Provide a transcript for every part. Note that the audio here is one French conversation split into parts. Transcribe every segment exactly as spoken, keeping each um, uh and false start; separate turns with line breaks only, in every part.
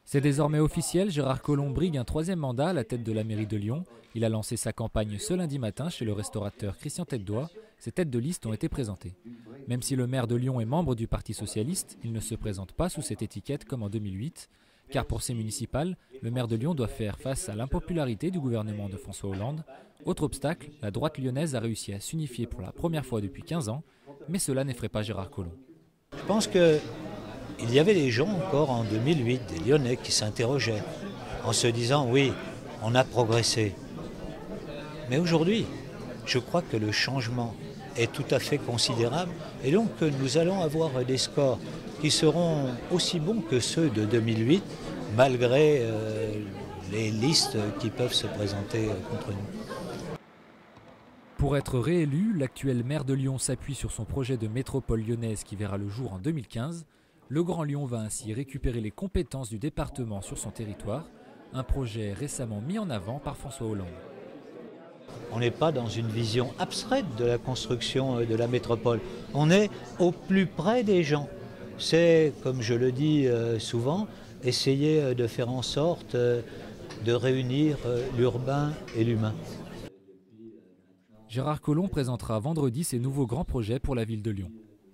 C'est désormais officiel, Gérard Collomb brigue un troisième mandat à la tête de la mairie de Lyon. Il a lancé sa campagne ce lundi matin chez le restaurateur Christian Tête-d'Oie. Ses têtes de liste ont été présentées. Même si le maire de Lyon est membre du Parti socialiste, il ne se présente pas sous cette étiquette comme en deux mille huit. Car pour ces municipales, le maire de Lyon doit faire face à l'impopularité du gouvernement de François Hollande. Autre obstacle, la droite lyonnaise a réussi à s'unifier pour la première fois depuis quinze ans, mais cela n'effraie pas Gérard Collomb.
Je pense qu'il y avait des gens encore en deux mille huit, des Lyonnais qui s'interrogeaient en se disant oui, on a progressé. Mais aujourd'hui, je crois que le changement est tout à fait considérable et donc nous allons avoir des scores qui seront aussi bons que ceux de deux mille huit, malgré euh, les listes qui peuvent se présenter contre nous.
Pour être réélu, l'actuel maire de Lyon s'appuie sur son projet de métropole lyonnaise qui verra le jour en deux mille quinze. Le Grand Lyon va ainsi récupérer les compétences du département sur son territoire, un projet récemment mis en avant par François Hollande.
On n'est pas dans une vision abstraite de la construction de la métropole, on est au plus près des gens. C'est, comme je le dis souvent, essayer de faire en sorte de réunir l'urbain et l'humain.
Gérard Collomb présentera vendredi ses nouveaux grands projets pour la ville de Lyon.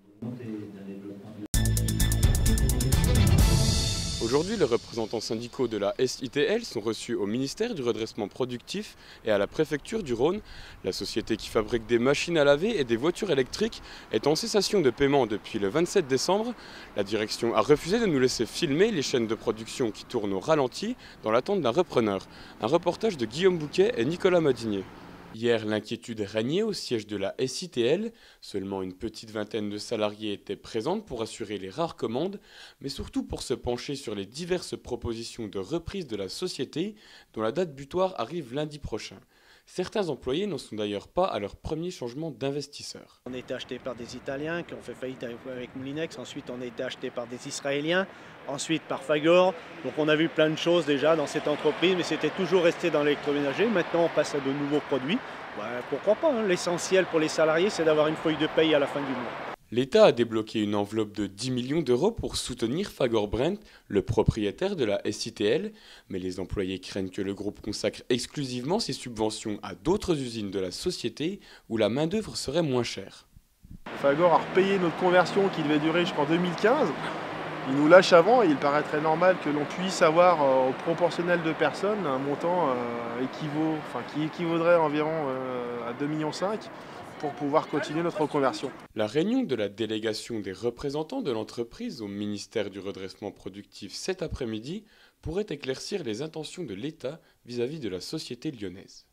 Aujourd'hui, les représentants syndicaux de la S I T L sont reçus au ministère du redressement productif et à la préfecture du Rhône. La société qui fabrique des machines à laver et des voitures électriques est en cessation de paiement depuis le vingt-sept décembre. La direction a refusé de nous laisser filmer les chaînes de production qui tournent au ralenti dans l'attente d'un repreneur. Un reportage de Guillaume Bouquet et Nicolas Madinier. Hier, l'inquiétude régnait au siège de la S I T L. Seulement une petite vingtaine de salariés étaient présents pour assurer les rares commandes, mais surtout pour se pencher sur les diverses propositions de reprise de la société, dont la date butoir arrive lundi prochain. Certains employés n'en sont d'ailleurs pas à leur premier changement d'investisseur.
On a été acheté par des Italiens qui ont fait faillite avec Moulinex, ensuite on a été acheté par des Israéliens, ensuite par Fagor. Donc on a vu plein de choses déjà dans cette entreprise, mais c'était toujours resté dans l'électroménager. Maintenant on passe à de nouveaux produits. Ouais, pourquoi pas, hein. L'essentiel pour les salariés, c'est d'avoir une feuille de paye à la fin du mois.
L'État a débloqué une enveloppe de dix millions d'euros pour soutenir Fagor Brent, le propriétaire de la S I T L, mais les employés craignent que le groupe consacre exclusivement ses subventions à d'autres usines de la société où la main-d'œuvre serait moins chère.
Fagor a repayé notre conversion qui devait durer jusqu'en deux mille quinze. Il nous lâche avant et il paraîtrait normal que l'on puisse avoir euh, au proportionnel de personnes un montant euh, équivaut, enfin, qui équivaudrait environ euh, à deux virgule cinq millions pour pouvoir continuer notre reconversion.
La réunion de la délégation des représentants de l'entreprise au ministère du redressement productif cet après-midi pourrait éclaircir les intentions de l'État vis-à-vis de la société lyonnaise.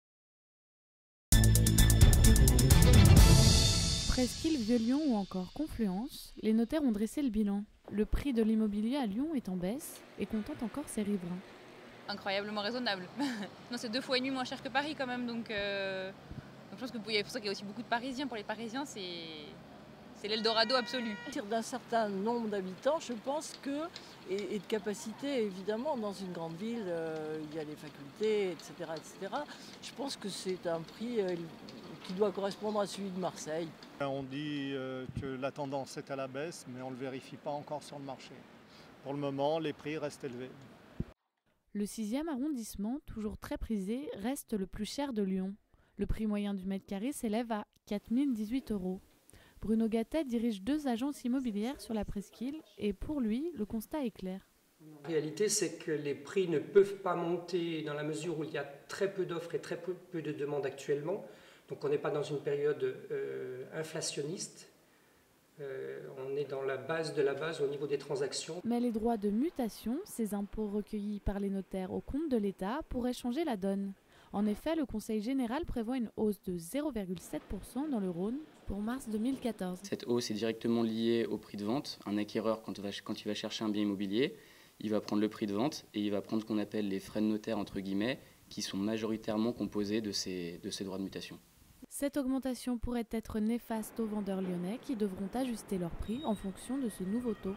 Presqu'île, Vieux-Lyon ou encore Confluence, les notaires ont dressé le bilan. Le prix de l'immobilier à Lyon est en baisse et contente encore ses riverains.
Incroyablement raisonnable. Non, c'est deux fois et demi moins cher que Paris quand même, donc, euh, donc je pense que c'est pour ça qu'il y a aussi beaucoup de Parisiens. Pour les Parisiens, c'est l'Eldorado absolu.
À partir d'un certain nombre d'habitants, je pense que, et, et de capacité évidemment, dans une grande ville, euh, il y a les facultés, et cetera, et cetera. Je pense que c'est un prix euh, qui doit correspondre à celui de Marseille.
On dit euh, que la tendance est à la baisse, mais on ne le vérifie pas encore sur le marché. Pour le moment, les prix restent élevés.
Le sixième arrondissement, toujours très prisé, reste le plus cher de Lyon. Le prix moyen du mètre carré s'élève à quatre mille dix-huit euros. Bruno Gattet dirige deux agences immobilières sur la presqu'île et pour lui, le constat est clair.
La réalité, c'est que les prix ne peuvent pas monter dans la mesure où il y a très peu d'offres et très peu, peu de demandes actuellement. Donc on n'est pas dans une période euh, inflationniste, euh, on est dans la base de la base au niveau des transactions.
Mais les droits de mutation, ces impôts recueillis par les notaires au compte de l'État, pourraient changer la donne. En effet, le Conseil général prévoit une hausse de zéro virgule sept pour cent dans le Rhône pour mars deux mille quatorze.
Cette hausse est directement liée au prix de vente. Un acquéreur, quand il va, quand il va chercher un bien immobilier, il va prendre le prix de vente et il va prendre ce qu'on appelle les frais de notaire, entre guillemets, qui sont majoritairement composés de ces, de ces droits de mutation.
Cette augmentation pourrait être néfaste aux vendeurs lyonnais qui devront ajuster leur prix en fonction de ce nouveau taux.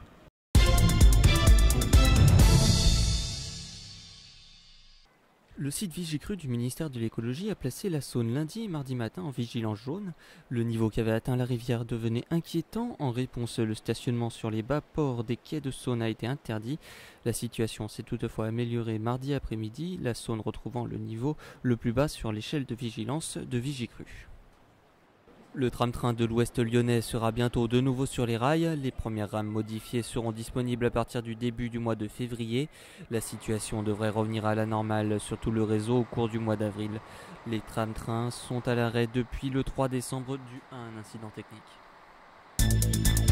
Le site Vigicru du ministère de l'écologie a placé la Saône lundi et mardi matin en vigilance jaune. Le niveau qu'avait atteint la rivière devenait inquiétant. En réponse, le stationnement sur les bas-ports des quais de Saône a été interdit. La situation s'est toutefois améliorée mardi après-midi, la Saône retrouvant le niveau le plus bas sur l'échelle de vigilance de Vigicru. Le tram-train de l'Ouest lyonnais sera bientôt de nouveau sur les rails. Les premières rames modifiées seront disponibles à partir du début du mois de février. La situation devrait revenir à la normale sur tout le réseau au cours du mois d'avril. Les tram-trains sont à l'arrêt depuis le trois décembre dû à un incident technique.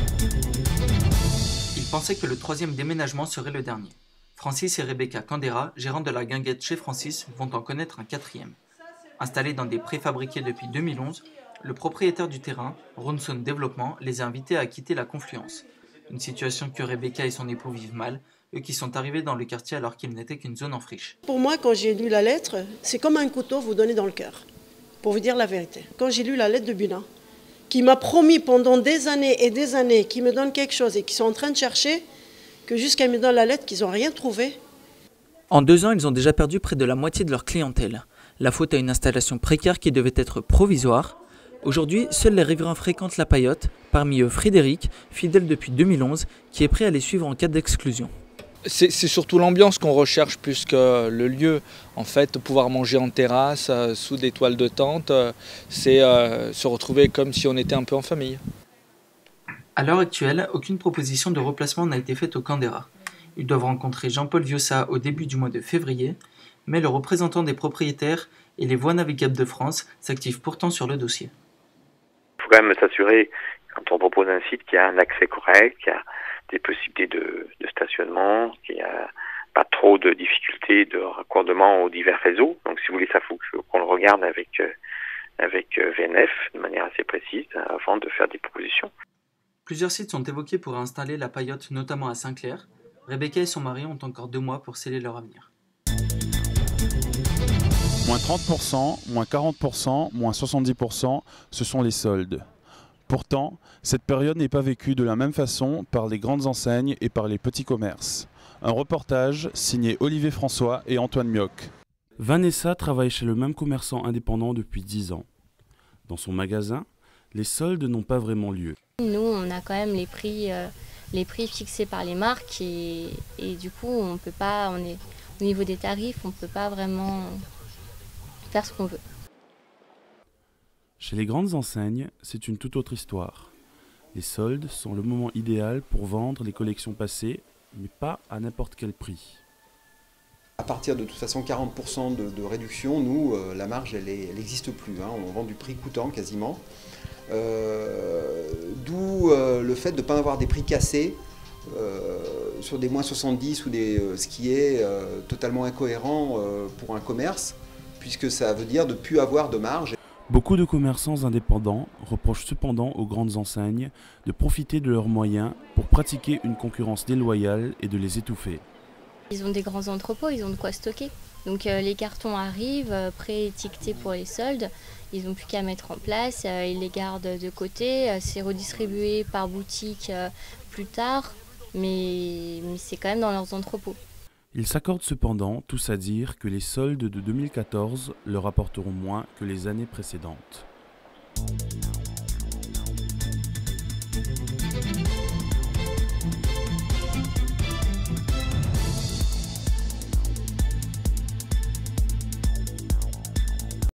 Ils pensaient que le troisième déménagement serait le dernier. Francis et Rebecca Candera, gérants de la guinguette chez Francis, vont en connaître un quatrième. Installés dans des préfabriqués depuis deux mille onze, le propriétaire du terrain, Ronson Développement, les a invités à quitter la Confluence. Une situation que Rebecca et son époux vivent mal, eux qui sont arrivés dans le quartier alors qu'il n'était qu'une zone en friche.
Pour moi, quand j'ai lu la lettre, c'est comme un couteau vous donner dans le cœur, pour vous dire la vérité. Quand j'ai lu la lettre de Bulin, qui m'a promis pendant des années et des années qu'ils me donnent quelque chose et qu'ils sont en train de chercher, que jusqu'à me donnent la lettre, qu'ils n'ont rien trouvé.
En deux ans, ils ont déjà perdu près de la moitié de leur clientèle. La faute à une installation précaire qui devait être provisoire. Aujourd'hui, seuls les riverains fréquentent la paillote, parmi eux Frédéric, fidèle depuis deux mille onze, qui est prêt à les suivre en cas d'exclusion.
C'est surtout l'ambiance qu'on recherche plus que le lieu. En fait, pouvoir manger en terrasse, euh, sous des toiles de tente, euh, c'est euh, se retrouver comme si on était un peu en famille.
À l'heure actuelle, aucune proposition de replacement n'a été faite au Candera. Ils doivent rencontrer Jean-Paul Viossa au début du mois de février, mais le représentant des propriétaires et les voies navigables de France s'activent pourtant sur le dossier.
Il faut quand même s'assurer, quand on propose un site, qu'il y a un accès correct, qu'il y a des possibilités de, de stationnement, qu'il n'y a pas trop de difficultés de raccordement aux divers réseaux. Donc si vous voulez, ça faut qu'on le regarde avec, avec V N F de manière assez précise avant de faire des propositions.
Plusieurs sites sont évoqués pour installer la paillote, notamment à Saint-Clair. Rebecca et son mari ont encore deux mois pour sceller leur avenir.
Moins trente pour cent, moins quarante pour cent, moins soixante-dix pour cent, ce sont les soldes. Pourtant, cette période n'est pas vécue de la même façon par les grandes enseignes et par les petits commerces. Un reportage signé Olivier François et Antoine Mioc.
Vanessa travaille chez le même commerçant indépendant depuis dix ans. Dans son magasin, les soldes n'ont pas vraiment lieu.
Nous, on a quand même les prix, euh, les prix fixés par les marques et, et du coup, on peut pas, on est, au niveau des tarifs, on ne peut pas vraiment faire ce qu'on veut.
Chez les grandes enseignes, c'est une toute autre histoire. Les soldes sont le moment idéal pour vendre les collections passées, mais pas à n'importe quel prix.
À partir de toute façon quarante pour cent de, de réduction, nous, euh, la marge, elle n'existe plus. Hein. On vend du prix coûtant quasiment. Euh, D'où euh, le fait de ne pas avoir des prix cassés euh, sur des moins soixante-dix ou des, euh, ce qui est euh, totalement incohérent euh, pour un commerce, puisque ça veut dire de ne plus avoir de marge.
Beaucoup de commerçants indépendants reprochent cependant aux grandes enseignes de profiter de leurs moyens pour pratiquer une concurrence déloyale et de les étouffer.
Ils ont des grands entrepôts, ils ont de quoi stocker. Donc euh, les cartons arrivent, euh, pré-étiquetés pour les soldes. Ils n'ont plus qu'à mettre en place, euh, ils les gardent de côté. Euh, c'est redistribué par boutique euh, plus tard, mais, mais c'est quand même dans leurs entrepôts.
Ils s'accordent cependant tous à dire que les soldes de deux mille quatorze leur apporteront moins que les années précédentes.